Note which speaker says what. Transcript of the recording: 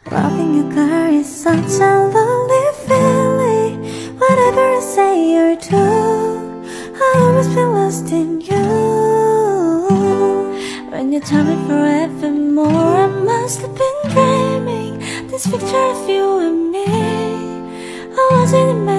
Speaker 1: Loving your car is such a lonely feeling. Whatever I say or do, I always feel lost in you. When you tell me forevermore, I must have been dreaming. This picture of you and me